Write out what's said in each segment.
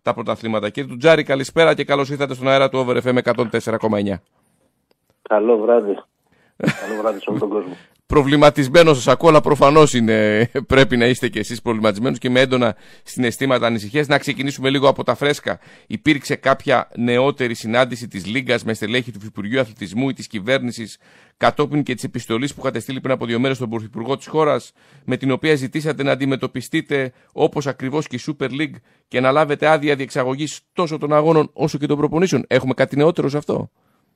τα πρωταθλήματα. Κύριε Τουτζάρη, καλησπέρα και καλώς ήρθατε στον αέρα του Over FM 104,9. Καλό βράδυ. Καλό βράδυ σε όλο τον κόσμο. Προβληματισμένος σας ακούω, αλλά προφανώς πρέπει να είστε κι εσείς προβληματισμένος και με έντονα συναισθήματα ανησυχίας. Να ξεκινήσουμε λίγο από τα φρέσκα. Υπήρξε κάποια νεότερη συνάντηση της Λίγκας με στελέχη του Υπουργείου Αθλητισμού ή της κυβέρνησης κατόπιν και της επιστολής που είχατε στείλει πριν από 2 μέρες στον Πρωθυπουργό της χώρας, με την οποία ζητήσατε να αντιμετωπιστείτε όπως ακριβώς και η Super League και να λάβετε άδεια διεξαγωγής τόσο των αγώνων όσο και των προπονήσεων? Έχουμε κάτι νεότερο σε αυτό?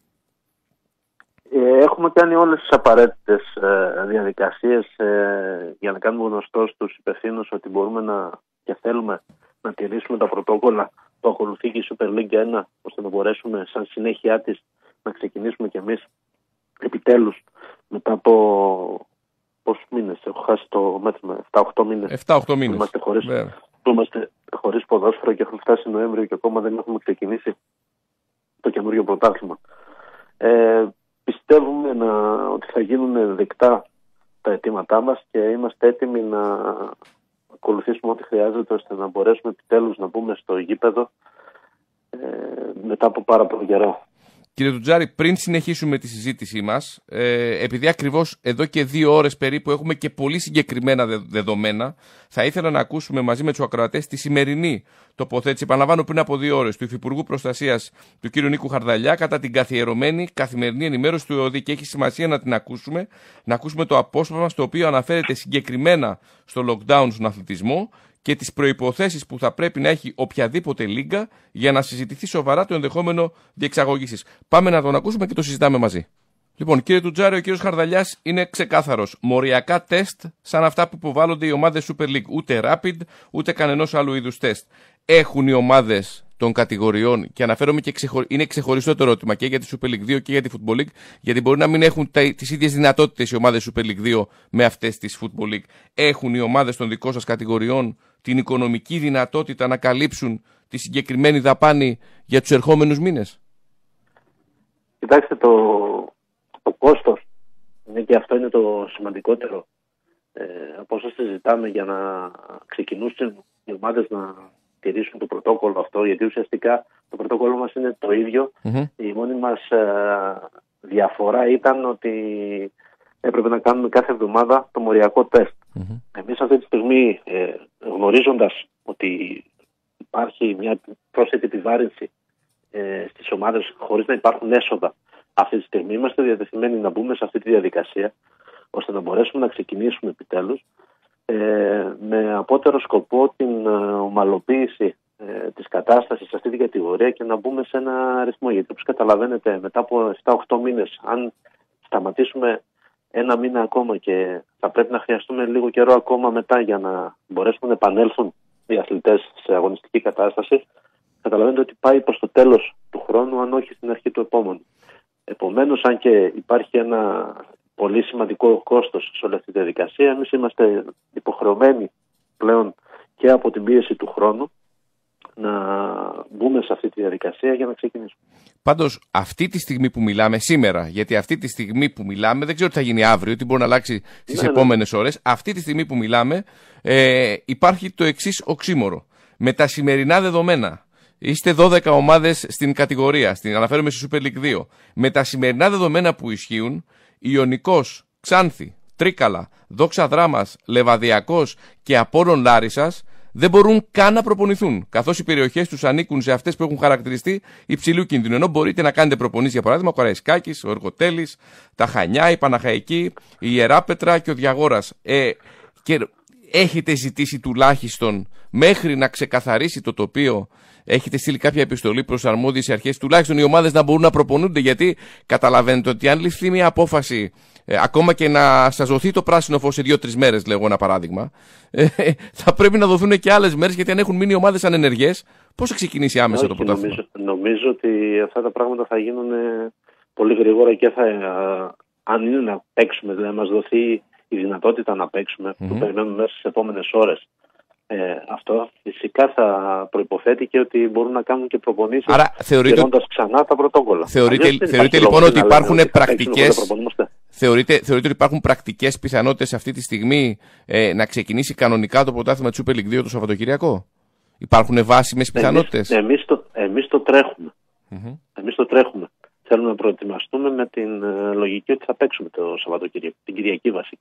Έχουμε κάνει όλες τις απαραίτητες διαδικασίες για να κάνουμε γνωστό στους υπευθύνους ότι μπορούμε και θέλουμε να τηρήσουμε τα πρωτόκολλα που ακολουθεί και η Super League 1, ώστε να μπορέσουμε σαν συνέχεια της να ξεκινήσουμε κι εμείς επιτέλους μετά από πόσους μήνες, έχω χάσει το μέτρημα, 7-8 μήνες. 7-8 μήνες. Που είμαστε χωρίς ποδόσφαιρο και έχουμε φτάσει Νοέμβριο και ακόμα δεν έχουμε ξεκινήσει το καινούριο πρωτάθλημα. Πιστεύουμε ότι θα γίνουν δεκτά τα αιτήματά μας και είμαστε έτοιμοι να ακολουθήσουμε ό,τι χρειάζεται ώστε να μπορέσουμε επιτέλους να μπούμε στο γήπεδο μετά από πάρα πολύ καιρό. Κύριε Τουτζάρη, πριν συνεχίσουμε τη συζήτησή μας, επειδή ακριβώς εδώ και 2 ώρες περίπου έχουμε και πολύ συγκεκριμένα δεδομένα, θα ήθελα να ακούσουμε μαζί με τους ακροατές τη σημερινή τοποθέτηση, επαναλαμβάνω πριν από 2 ώρες, του Υφυπουργού Προστασίας του κ. Νίκου Χαρδαλιά κατά την καθιερωμένη καθημερινή ενημέρωση του ΕΟΔΗ. Και έχει σημασία να την ακούσουμε, να ακούσουμε το απόσπασμα στο οποίο αναφέρεται συγκεκριμένα στο lockdown στον αθλητισμό και τις προϋποθέσεις που θα πρέπει να έχει οποιαδήποτε λίγκα για να συζητηθεί σοβαρά το ενδεχόμενο διεξαγωγής της. Πάμε να τον ακούσουμε και το συζητάμε μαζί. Λοιπόν, κύριε Τουτζάρη, ο κύριος Χαρδαλιάς είναι ξεκάθαρος. Μοριακά τεστ σαν αυτά που υποβάλλονται οι ομάδες Super League. Ούτε rapid, ούτε κανενός άλλου είδους τεστ. Έχουν οι ομάδες των κατηγοριών, και αναφέρομαι και είναι ξεχωριστό το ερώτημα και για τη Super League 2 και για τη Football League, γιατί μπορεί να μην έχουν τις ίδιες δυνατότητες οι ομάδες Super League 2 με αυτές της Football League. Έχουν οι ομάδες των δικών σας κατηγοριών την οικονομική δυνατότητα να καλύψουν τη συγκεκριμένη δαπάνη για τους ερχόμενους μήνες? Κοιτάξτε, το κόστος, και αυτό είναι το σημαντικότερο από όσο συζητάμε για να ξεκινήσουν οι ομάδες να τηρήσουν το πρωτόκολλο αυτό, γιατί ουσιαστικά το πρωτόκολλο μας είναι το ίδιο. Η μόνη μας διαφορά ήταν ότι έπρεπε να κάνουμε κάθε εβδομάδα το μοριακό τεστ. Εμείς αυτή τη στιγμή, γνωρίζοντας ότι υπάρχει μια πρόσθετη επιβάρυνση στις ομάδες χωρίς να υπάρχουν έσοδα, αυτή τη στιγμή είμαστε διατεθειμένοι να μπούμε σε αυτή τη διαδικασία ώστε να μπορέσουμε να ξεκινήσουμε επιτέλους με απότερο σκοπό την ομαλοποίηση της κατάστασης σε αυτή την κατηγορία και να μπούμε σε ένα ρυθμό. Γιατί όπως καταλαβαίνετε, μετά από 7-8 μήνες, αν σταματήσουμε 1 μήνα ακόμα και θα πρέπει να χρειαστούμε λίγο καιρό ακόμα μετά για να μπορέσουμε να επανέλθουν οι αθλητές σε αγωνιστική κατάσταση, καταλαβαίνετε ότι πάει προς το τέλος του χρόνου, αν όχι στην αρχή του επόμενου. Επομένως, αν και υπάρχει ένα πολύ σημαντικό κόστος σε όλη αυτή τη διαδικασία, εμείς είμαστε υποχρεωμένοι πλέον και από την πίεση του χρόνου να μπούμε σε αυτή τη διαδικασία για να ξεκινήσουμε. Πάντως, αυτή τη στιγμή που μιλάμε σήμερα, γιατί αυτή τη στιγμή που μιλάμε, δεν ξέρω τι θα γίνει αύριο, τι μπορεί να αλλάξει στις επόμενες ώρες, αυτή τη στιγμή που μιλάμε υπάρχει το εξής οξύμορο. Με τα σημερινά δεδομένα, είστε 12 ομάδες στην κατηγορία, αναφέρομαι στη Super League 2. Με τα σημερινά δεδομένα που ισχύουν, Ιωνικός, Ξάνθη, Τρίκαλα, Δόξα Δράμας, Λεβαδιακός και Απόλλων Λάρισσας δεν μπορούν καν να προπονηθούν, καθώς οι περιοχές τους ανήκουν σε αυτές που έχουν χαρακτηριστεί υψηλού κινδύνου. Ενώ μπορείτε να κάνετε προπονήσεις, για παράδειγμα, ο Καραϊσκάκης, ο Εργοτέλης, τα Χανιά, η Παναχαϊκή, η Ιεράπετρα και ο Διαγόρας. Και έχετε ζητήσει τουλάχιστον μέχρι να ξεκαθαρίσει το τοπίο, έχετε στείλει κάποια επιστολή προς αρμόδιες αρχές, τουλάχιστον οι ομάδες να μπορούν να προπονούνται? Γιατί καταλαβαίνετε ότι αν ληφθεί μια απόφαση, ακόμα και να σας δοθεί το πράσινο φως σε 2-3 μέρες, λέγω ένα παράδειγμα, θα πρέπει να δοθούν και άλλες μέρες, γιατί αν έχουν μείνει οι ομάδες ανενεργές, πώς θα ξεκινήσει άμεσα το πρωτάθλημα? Νομίζω ότι αυτά τα πράγματα θα γίνουν πολύ γρήγορα και αν είναι να παίξουμε, δηλαδή να μας δοθεί η δυνατότητα να παίξουμε, που περιμένουμε μέσα στις επόμενες ώρες. Αυτό φυσικά θα προϋποθέτει και ότι μπορούν να κάνουν και προπονήσεις γυρνώντας ξανά τα πρωτόκολλα. Θεωρείτε λοιπόν ότι υπάρχουν πρακτικές, θεωρείτε ότι υπάρχουν πρακτικές πιθανότητες αυτή τη στιγμή να ξεκινήσει κανονικά το πρωτάθλημα της Super League 2 το Σαββατοκυριακό? Υπάρχουν βάσιμες πιθανότητες? Εμείς το τρέχουμε. Εμείς το τρέχουμε. Θέλουμε να προετοιμαστούμε με την λογική ότι θα παίξουμε το Σαββατοκύριακο, την Κυριακή βασικά.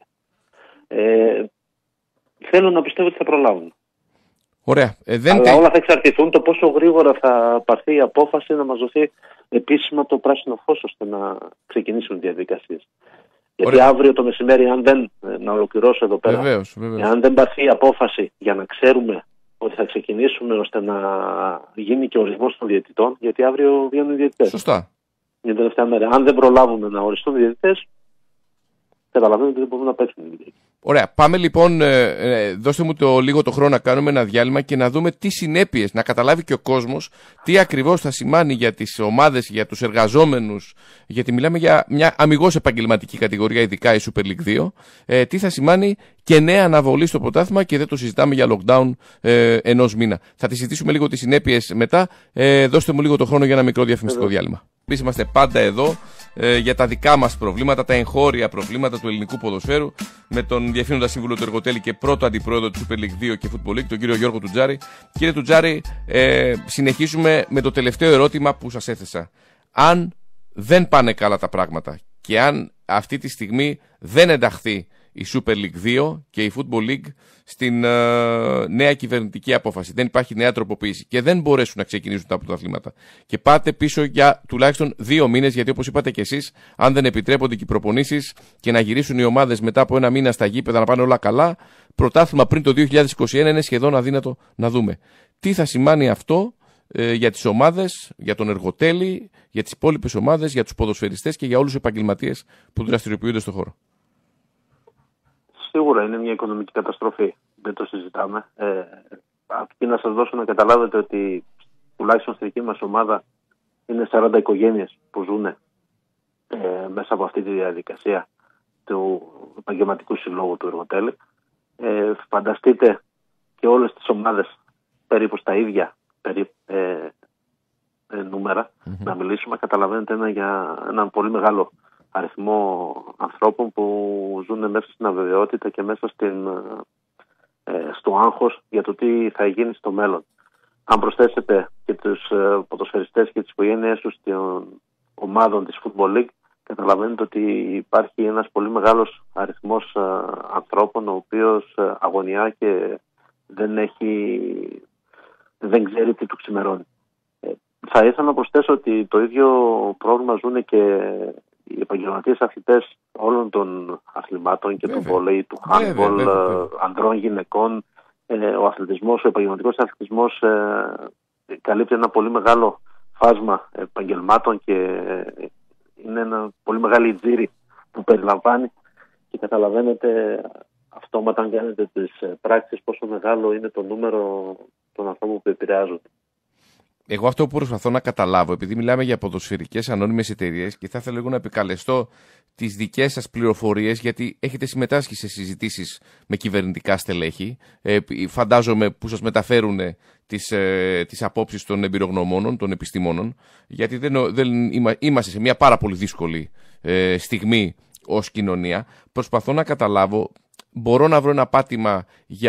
Θέλω να πιστεύω ότι θα προλάβουμε. Ωραία. Αλλά όλα θα εξαρτηθούν το πόσο γρήγορα θα πάρθει η απόφαση να μας δοθεί επίσημα το πράσινο φως ώστε να ξεκινήσουν οι διαδικασίες. Γιατί αύριο το μεσημέρι, αν δεν, να ολοκληρώσω εδώ πέρα, βεβαίως. αν δεν πάρθει η απόφαση για να ξέρουμε ότι θα ξεκινήσουμε ώστε να γίνει και ο ορισμός των διαιτητών, γιατί αύριο βγαίνουν οι διαιτητές. Σωστά. Είναι την τελευταία μέρα. Αν δεν προλάβουμε να οριστούν οι διαιτητές, καταλαβαίνετε ότι δεν μπορούμε να παίξουμε. Ωραία. Πάμε λοιπόν, δώστε μου λίγο το χρόνο να κάνουμε ένα διάλειμμα και να δούμε τι συνέπειες, να καταλάβει και ο κόσμος τι ακριβώς θα σημάνει για τις ομάδες, για τους εργαζόμενους, γιατί μιλάμε για μια αμιγώς επαγγελματική κατηγορία, ειδικά η Super League 2, τι θα σημάνει και νέα αναβολή στο πρωτάθλημα και δεν το συζητάμε για lockdown ενός μήνα. Θα τη συζητήσουμε λίγο τις συνέπειες μετά. Δώστε μου λίγο το χρόνο για ένα μικρό διαφημιστικό διάλειμμα. Επίσης είμαστε πάντα εδώ για τα δικά μας προβλήματα, τα εγχώρια προβλήματα του ελληνικού ποδοσφαίρου, με τον διευθύνοντα σύμβουλο του Εργοτέλη και πρώτο αντιπρόεδρο του Super League 2 και Football League, τον κύριο Γιώργο Τουτζάρη. Κύριε Τουτζάρη, συνεχίζουμε με το τελευταίο ερώτημα που σας έθεσα. Αν δεν πάνε καλά τα πράγματα και αν αυτή τη στιγμή δεν ενταχθεί η Super League 2 και η Football League στην νέα κυβερνητική απόφαση, δεν υπάρχει νέα τροποποίηση και δεν μπορέσουν να ξεκινήσουν τα πρωταθλήματα και πάτε πίσω για τουλάχιστον 2 μήνες, γιατί όπως είπατε και εσείς, αν δεν επιτρέπονται και οι προπονήσεις και να γυρίσουν οι ομάδες μετά από 1 μήνα στα γήπεδα να πάνε όλα καλά, πρωτάθλημα πριν το 2021 είναι σχεδόν αδύνατο να δούμε. Τι θα σημάνει αυτό για τις ομάδες, για τον Εργοτέλη, για τις υπόλοιπες ομάδες, για τους ποδοσφαιριστές και για όλους τους επαγγελματίες που δραστηριοποιούνται στον χώρο? Σίγουρα είναι μια οικονομική καταστροφή. Δεν το συζητάμε. Αρκεί να σας δώσω να καταλάβετε ότι τουλάχιστον στη δική μας ομάδα είναι 40 οικογένειες που ζουν μέσα από αυτή τη διαδικασία του επαγγελματικού συλλόγου του Εργοτέλη. Φανταστείτε και όλες τις ομάδες περίπου στα ίδια νούμερα να μιλήσουμε. Καταλαβαίνετε για έναν πολύ μεγάλο αριθμό ανθρώπων που ζουν μέσα στην αβεβαιότητα και μέσα στο άγχος για το τι θα γίνει στο μέλλον. Αν προσθέσετε και τους ποδοσφαιριστές και τις οικογένειές τους των ομάδων της Football League, καταλαβαίνετε ότι υπάρχει ένας πολύ μεγάλος αριθμός ανθρώπων ο οποίος αγωνιά και δεν ξέρει τι του ξημερώνει. Θα ήθελα να προσθέσω ότι το ίδιο πρόβλημα ζουν και οι επαγγελματίες αθλητές όλων των αθλημάτων και του βόλεϊ, του handball, ανδρών, γυναικών. Ο αθλητισμός, ο επαγγελματικός αθλητισμός καλύπτει ένα πολύ μεγάλο φάσμα επαγγελμάτων και είναι ένα πολύ μεγάλη τζίρι που περιλαμβάνει και καταλαβαίνετε αυτόματα αν κάνετε τις πράξεις πόσο μεγάλο είναι το νούμερο των ανθρώπων που επηρεάζονται. Εγώ αυτό που προσπαθώ να καταλάβω, επειδή μιλάμε για ποδοσφαιρικές ανώνυμες εταιρείες και θα ήθελα λίγο να επικαλεστώ τις δικές σας πληροφορίες, γιατί έχετε συμμετάσχει συζητήσεις με κυβερνητικά στελέχη, φαντάζομαι που σας μεταφέρουν τις απόψεις των εμπειρογνωμόνων, των επιστήμονων, γιατί είμαστε σε μια πάρα πολύ δύσκολη στιγμή ως κοινωνία. Προσπαθώ να καταλάβω. Μπορώ να βρω ένα πάτημα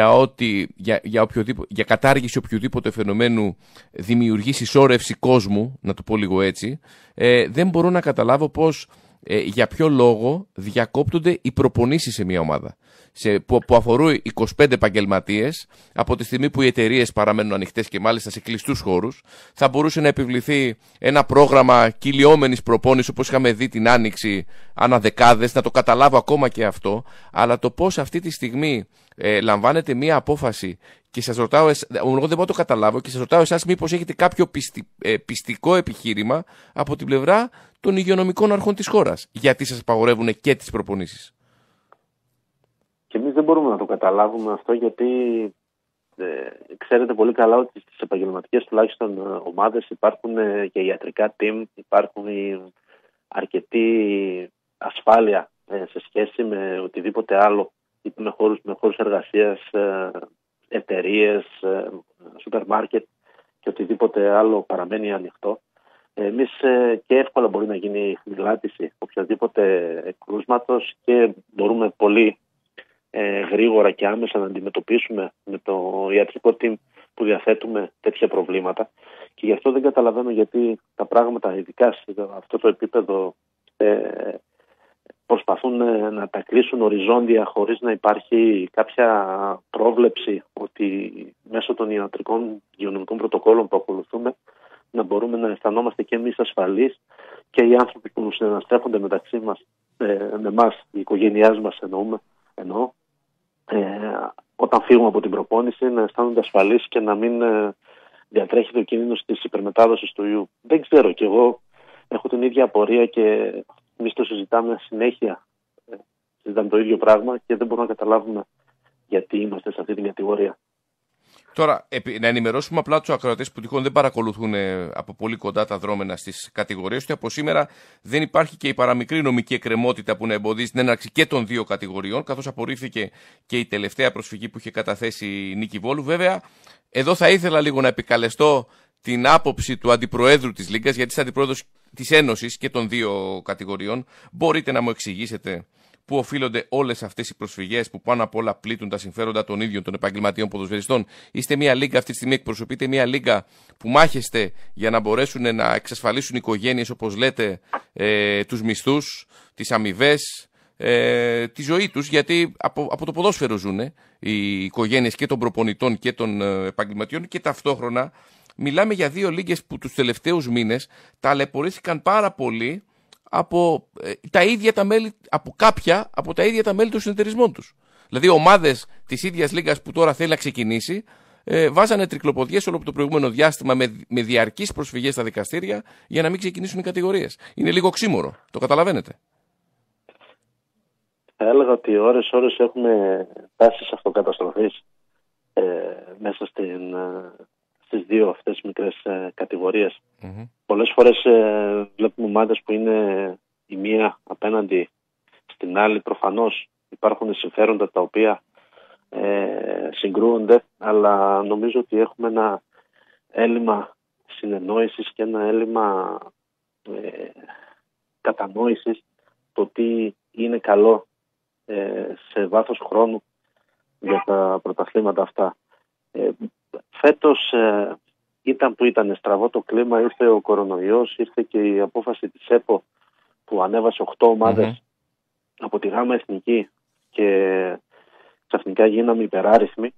για κατάργηση οποιοδήποτε φαινομένου δημιουργεί συσσόρευση κόσμου, να το πω λίγο έτσι. Δεν μπορώ να καταλάβω για ποιο λόγο διακόπτονται οι προπονήσεις σε μια ομάδα. Που αφορούν 25 επαγγελματίες, από τη στιγμή που οι εταιρείες παραμένουν ανοιχτές και μάλιστα σε κλειστούς χώρους, θα μπορούσε να επιβληθεί ένα πρόγραμμα κυλιόμενης προπόνησης όπως είχαμε δει την Άνοιξη αναδεκάδες, να το καταλάβω ακόμα και αυτό, αλλά το πώς αυτή τη στιγμή λαμβάνεται μια απόφαση και σας ρωτάω, εγώ δεν μπορώ να το καταλάβω και σας ρωτάω εσάς μήπως έχετε κάποιο πιστικό επιχείρημα από την πλευρά των υγειονομικών αρχών της χώρας, γιατί σας απαγορεύουν και τις προπονήσεις. Και εμείς δεν μπορούμε να το καταλάβουμε αυτό, γιατί ξέρετε πολύ καλά ότι στις επαγγελματικές τουλάχιστον ομάδες υπάρχουν και ιατρικά team, υπάρχουν αρκετή ασφάλεια σε σχέση με οτιδήποτε άλλο, είτε με χώρους εργασίας, εταιρείες, σούπερ μάρκετ και οτιδήποτε άλλο παραμένει ανοιχτό. Εμείς και εύκολα μπορεί να γίνει η χνηλάτιση οποιοδήποτε κρούσματος και μπορούμε πολύ γρήγορα και άμεσα να αντιμετωπίσουμε με το ιατρικό team που διαθέτουμε τέτοια προβλήματα και γι' αυτό δεν καταλαβαίνω γιατί τα πράγματα, ειδικά σε αυτό το επίπεδο, προσπαθούν να τα κλείσουν οριζόντια χωρίς να υπάρχει κάποια πρόβλεψη ότι μέσω των ιατρικών υγειονομικών πρωτοκόλων που ακολουθούμε να μπορούμε να αισθανόμαστε και εμείς ασφαλείς και οι άνθρωποι που συναναστρέφονται μεταξύ μας, με εμάς, η οικογένειά μας εννοώ, όταν φύγουμε από την προπόνηση να αισθάνονται ασφαλείς και να μην διατρέχει το κίνδυνο της υπερμετάδοσης του ιού. Δεν ξέρω, κι εγώ έχω την ίδια απορία και εμείς το συζητάμε συνέχεια. Συζητάμε το ίδιο πράγμα και δεν μπορούμε να καταλάβουμε γιατί είμαστε σε αυτή την κατηγορία. Τώρα, να ενημερώσουμε απλά τους ακροατές που τυχόν δεν παρακολουθούν από πολύ κοντά τα δρόμενα στις κατηγορίες, ότι από σήμερα δεν υπάρχει και η παραμικρή νομική εκκρεμότητα που να εμποδίζει την έναρξη και των δύο κατηγοριών, καθώς απορρίφθηκε και η τελευταία προσφυγή που είχε καταθέσει η Νίκη Βόλου. Βέβαια, εδώ θα ήθελα λίγο να επικαλεστώ την άποψη του Αντιπροέδρου της Λίγκας, γιατί είσαι Αντιπρόεδρος της Ένωσης και των δύο κατηγοριών. Μπορείτε να μου εξηγήσετε πού οφείλονται όλες αυτές οι προσφυγές που πάνω απ' όλα πλήττουν τα συμφέροντα των ίδιων των επαγγελματιών ποδοσφαιριστών? Είστε μια λίγκα αυτή τη στιγμή, εκπροσωπείτε μια λίγκα που μάχεστε για να μπορέσουν να εξασφαλίσουν οι οικογένειες, όπως λέτε, τους μισθούς, τις αμοιβές, τη ζωή τους, γιατί από το ποδόσφαιρο ζουν οι οικογένειες και των προπονητών και των επαγγελματιών, και ταυτόχρονα μιλάμε για δύο λίγες που τους τελευταίους μήνες ταλαιπωρήθηκαν πάρα πολύ από τα ίδια τα μέλη, από τα ίδια τα μέλη των συνεταιρισμών τους. Δηλαδή, ομάδες της ίδιας λίγας που τώρα θέλει να ξεκινήσει, βάζανε τρικλοποδιές όλο το προηγούμενο διάστημα με διαρκείς προσφυγές στα δικαστήρια για να μην ξεκινήσουν οι κατηγορίες. Είναι λίγο οξύμορο. Το καταλαβαίνετε? Θα έλεγα ότι ώρες έχουμε τάσεις αυτοκαταστροφής μέσα στις δύο αυτές μικρές κατηγορίες. Mm-hmm. Πολλές φορές βλέπουμε ομάδες που είναι η μία απέναντι στην άλλη. Προφανώς υπάρχουν συμφέροντα τα οποία συγκρούονται, αλλά νομίζω ότι έχουμε ένα έλλειμμα συνεννόησης και ένα έλλειμμα κατανόησης το τι είναι καλό σε βάθος χρόνου για τα πρωταθλήματα αυτά. Φέτος ήταν που ήταν στραβό το κλίμα, ήρθε ο κορονοϊός, ήρθε και η απόφαση της ΕΠΟ που ανέβασε 8 ομάδες από τη ΓΑΜΑ Εθνική και ξαφνικά γίναμε υπεράριθμοι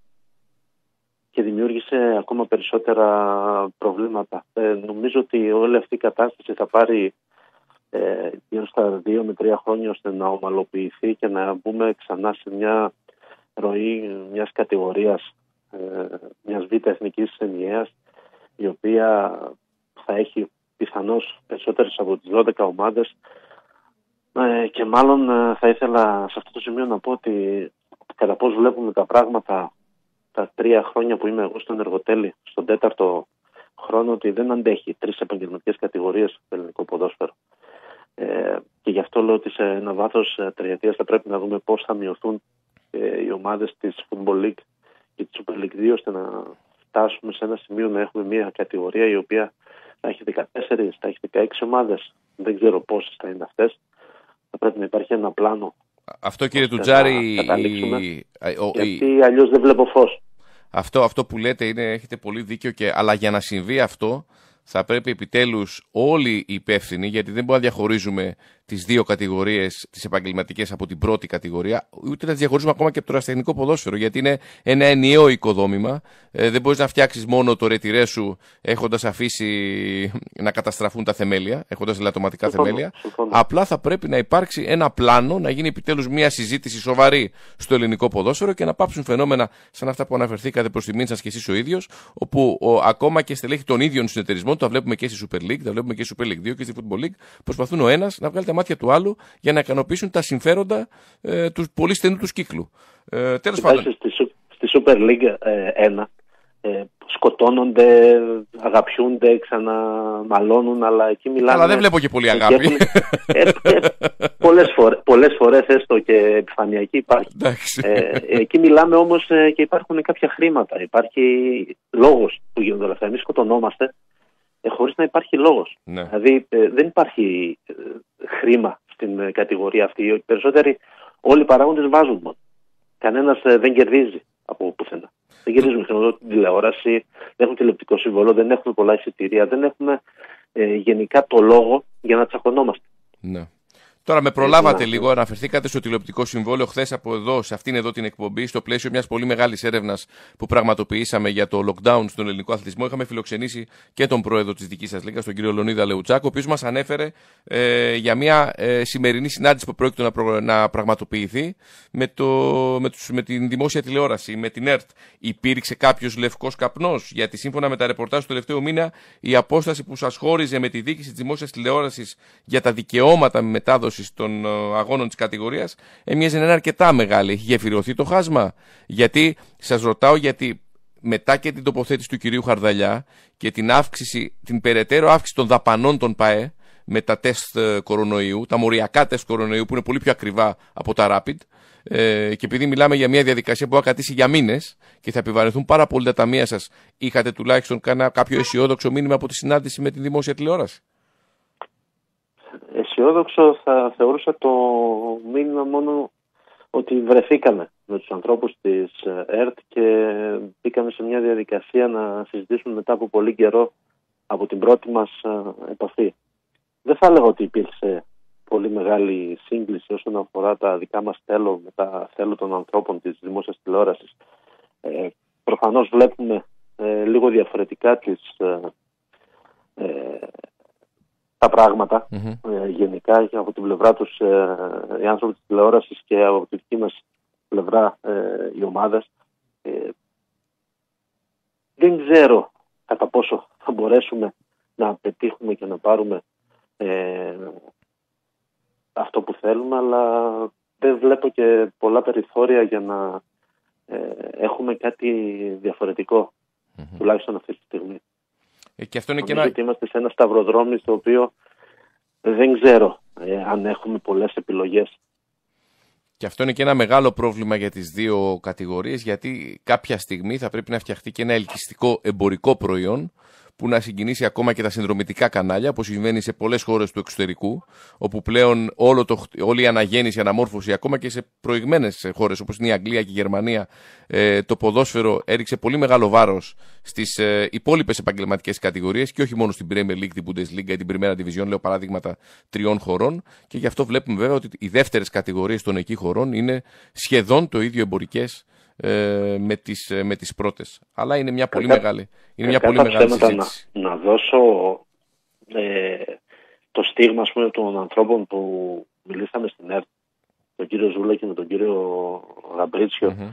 και δημιούργησε ακόμα περισσότερα προβλήματα. Νομίζω ότι όλη αυτή η κατάσταση θα πάρει γύρω στα 2 με 3 χρόνια ώστε να ομαλοποιηθεί και να μπούμε ξανά σε μια ροή μιας κατηγορίας, μιας β' εθνικής ενιαίας, η οποία θα έχει πιθανώς περισσότερες από τις 12 ομάδες και μάλλον θα ήθελα σε αυτό το σημείο να πω ότι κατά πώς βλέπουμε τα πράγματα τα 3 χρόνια που είμαι εγώ στον εργοτέλη, στον 4ο χρόνο, ότι δεν αντέχει 3 επαγγελματικές κατηγορίες στο ελληνικό ποδόσφαιρο. Και γι' αυτό λέω ότι σε ένα βάθος τριετίας θα πρέπει να δούμε πώς θα μειωθούν οι ομάδες της Football League και της Super League 2, ώστε να φτάσουμε σε ένα σημείο να έχουμε μια κατηγορία η οποία θα έχει 14, θα έχει 16 ομάδες. Δεν ξέρω πόσες θα είναι αυτές. Θα πρέπει να υπάρχει ένα πλάνο. Αυτό, κύριε Τουτζάρη, γιατί αλλιώς δεν βλέπω φως. Αυτό που λέτε έχετε πολύ δίκιο, αλλά για να συμβεί αυτό θα πρέπει επιτέλους όλοι οι υπεύθυνοι, γιατί δεν μπορούμε να διαχωρίζουμε τις δύο κατηγορίες, τις επαγγελματικές, από την πρώτη κατηγορία, ούτε να τις διαχωρίζουμε ακόμα και από το ερασιτεχνικό ποδόσφαιρο, γιατί είναι ένα ενιαίο οικοδόμημα. Δεν μπορείς να φτιάξεις μόνο το ρετυρέ σου έχοντας αφήσει να καταστραφούν τα θεμέλια, έχοντας λατωματικά θεμέλια. Απλά θα πρέπει να υπάρξει ένα πλάνο, να γίνει επιτέλους μια συζήτηση σοβαρή στο ελληνικό ποδόσφαιρο και να πάψουν φαινόμενα σαν αυτά που αναφερθήκατε προς τιμήν σας και εσείς ο ίδιος, όπου ακόμα και στελέχη των ίδιων συνεταιρισμών, τα βλέπουμε και στη Super League, τα βλέπουμε και στη Super League 2 και στη Football League, προσπαθούν ο ένας να βγάλει τα μάτια του άλλου για να ικανοποιήσουν τα συμφέροντα του πολύ στενού του κύκλου. Τέλος πάντων. Στη Super League 1 σκοτώνονται, αγαπιούνται, ξαναμαλώνουν, αλλά εκεί μιλάμε. Αλλά δεν βλέπω και πολύ αγάπη. Πολλές φορές έστω και επιφανειακή υπάρχει. Εκεί μιλάμε όμως και υπάρχουν κάποια χρήματα. Υπάρχει λόγος που γίνονται όλα αυτά. Εμείς σκοτωνόμαστε χωρίς να υπάρχει λόγος. Ναι. Δηλαδή δεν υπάρχει χρήμα στην κατηγορία αυτή. Οι περισσότεροι όλοι οι παράγοντες βάζουν μόνο. Κανένας δεν κερδίζει από πουθενά. Δεν γυρίζουμε στην τηλεόραση, δεν έχουμε τηλεοπτικό συμβόλαιο, δεν έχουμε πολλά εισιτήρια, δεν έχουμε γενικά το λόγο για να τσακωνόμαστε. Ναι. Τώρα με προλάβατε λίγο, αναφερθήκατε στο τηλεοπτικό συμβόλαιο χθες από εδώ, σε αυτήν εδώ την εκπομπή, στο πλαίσιο μιας πολύ μεγάλης έρευνας που πραγματοποιήσαμε για το lockdown στον ελληνικό αθλητισμό. Είχαμε φιλοξενήσει και τον πρόεδρο της δικής σας λίγας, τον κύριο Λεωνίδα Λεουτσάκο, ο οποίος μας ανέφερε για μια σημερινή συνάντηση που πρόκειται να πραγματοποιηθεί με την δημόσια τηλεόραση, με την ΕΡΤ. Υπήρξε κάποιος λευκός καπνός? Γιατί σύμφωνα με τα ρεπορτάζ του τελευταίου μήνα, η απόσταση που σας χώριζε με τη διοίκηση της δημόσιας τηλεόρασης για τα δικαιώματα μετάδοση των αγώνων της κατηγορίας έμοιαζε να είναι αρκετά μεγάλη. Έχει γεφυρωθεί το χάσμα? Γιατί σας ρωτάω, γιατί μετά και την τοποθέτηση του κυρίου Χαρδαλιά και την περαιτέρω αύξηση των δαπανών των ΠΑΕ με τα τεστ κορονοϊού, τα μοριακά τεστ κορονοϊού που είναι πολύ πιο ακριβά από τα rapid, και επειδή μιλάμε για μια διαδικασία που θα κρατήσει για μήνες και θα επιβαρυνθούν πάρα πολύ τα ταμεία σας, είχατε τουλάχιστον κάποιο αισιόδοξο μήνυμα από τη συνάντηση με τη δημόσια τηλεόραση? Αισιόδοξο θα θεωρούσα το μήνυμα μόνο ότι βρεθήκαμε με τους ανθρώπους της ΕΡΤ και μπήκαμε σε μια διαδικασία να συζητήσουμε μετά από πολύ καιρό από την πρώτη μας επαφή. Δεν θα έλεγα ότι υπήρξε πολύ μεγάλη σύγκληση όσον αφορά τα δικά μας θέλω με τα θέλω των ανθρώπων της δημόσιας τηλεόρασης. Προφανώς βλέπουμε λίγο διαφορετικά τα πράγματα γενικά και από την πλευρά τους οι άνθρωποι της τηλεόρασης και από τη δική μας πλευρά οι ομάδες. Δεν ξέρω κατά πόσο θα μπορέσουμε να πετύχουμε και να πάρουμε αυτό που θέλουμε, αλλά δεν βλέπω και πολλά περιθώρια για να έχουμε κάτι διαφορετικό, τουλάχιστον αυτή τη στιγμή. Και αυτό είναι και ότι είμαστε σε ένα σταυροδρόμι στο οποίο δεν ξέρω αν έχουμε πολλές επιλογές. Και αυτό είναι και ένα μεγάλο πρόβλημα για τις δύο κατηγορίες, γιατί κάποια στιγμή θα πρέπει να φτιαχτεί και ένα ελκυστικό εμπορικό προϊόν που να συγκινήσει ακόμα και τα συνδρομητικά κανάλια, όπως συμβαίνει σε πολλές χώρες του εξωτερικού, όπου πλέον όλη η αναγέννηση, η αναμόρφωση, ακόμα και σε προηγμένες χώρες όπως είναι η Αγγλία και η Γερμανία, το ποδόσφαιρο έριξε πολύ μεγάλο βάρος στις υπόλοιπες επαγγελματικές κατηγορίες και όχι μόνο στην Premier League, την Bundesliga ή την Primera Division, λέω παράδειγματα 3 χωρών, και γι' αυτό βλέπουμε βέβαια ότι οι δεύτερες κατηγορίες των εκεί χωρών είναι σχεδόν το ίδιο εμπορικές με τις πρώτες. Αλλά είναι μια πολύ μεγάλη συζήτηση. Να δώσω το στίγμα, ας πούμε, των ανθρώπων που μιλήσαμε στην ΕΡΤ, τον κύριο Ζούλα και με τον κύριο Γαμπρίτσιο,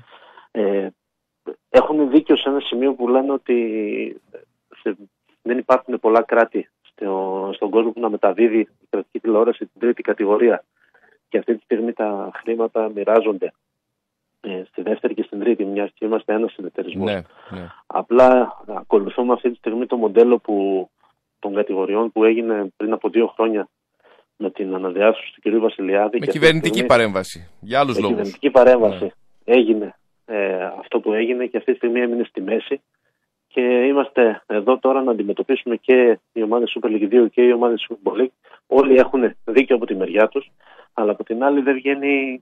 έχουν δίκιο σε ένα σημείο που λένε ότι δεν υπάρχουν πολλά κράτη στον κόσμο που να μεταδίδει η κρατική τηλεόραση την τρίτη κατηγορία, και αυτή τη στιγμή τα χρήματα μοιράζονται στη δεύτερη και στην τρίτη, μιας και είμαστε ένας συνεταιρισμός. Ναι. Απλά ακολουθούμε αυτή τη στιγμή το μοντέλο των κατηγοριών που έγινε πριν από 2 χρόνια με την αναδιάρθρωση του κ. Βασιλιάδη. Με κυβερνητική παρέμβαση, για άλλους λόγους. Με κυβερνητική παρέμβαση έγινε αυτό που έγινε και αυτή τη στιγμή έμεινε στη μέση. Και είμαστε εδώ τώρα να αντιμετωπίσουμε και οι ομάδες Super League 2 και οι ομάδες Super League. Όλοι έχουν δίκιο από τη μεριά τους, αλλά από την άλλη δεν βγαίνει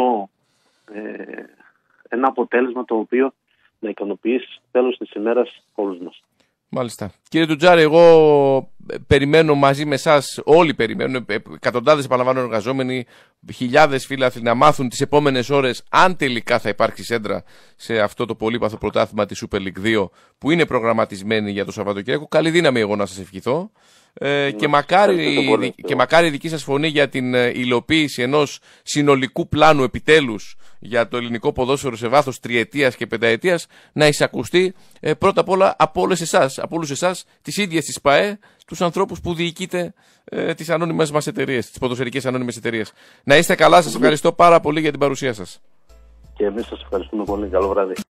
ένα αποτέλεσμα το οποίο να ικανοποιήσει στο τέλος της ημέρας όλους μας. Μάλιστα. Κύριε Τουτζάρη, εγώ περιμένω μαζί με εσάς, όλοι περιμένουν, εκατοντάδες επαναλαμβάνω εργαζόμενοι, χιλιάδες φίλαθλοι να μάθουν τις επόμενες ώρες αν τελικά θα υπάρξει σέντρα σε αυτό το πολύπαθο πρωτάθλημα της Super League 2 που είναι προγραμματισμένη για το Σαββατοκύριακο. Καλή δύναμη εγώ να σας ευχηθώ. Και μακάρι η δική σας φωνή για την υλοποίηση ενός συνολικού πλάνου επιτέλους για το ελληνικό ποδόσφαιρο σε βάθος 3ετίας και 5ετίας να εισακουστεί πρώτα απ' όλα από όλους εσάς, τις ίδιες τις ΠΑΕ, τους ανθρώπους που διοικείτε τις ανώνυμες μας εταιρείες, τις ποδοσφαιρικές ανώνυμες εταιρείες. Να είστε καλά, σας ευχαριστώ πάρα πολύ για την παρουσία σας. Και εμείς σας ευχαριστούμε πολύ. Καλό βράδυ.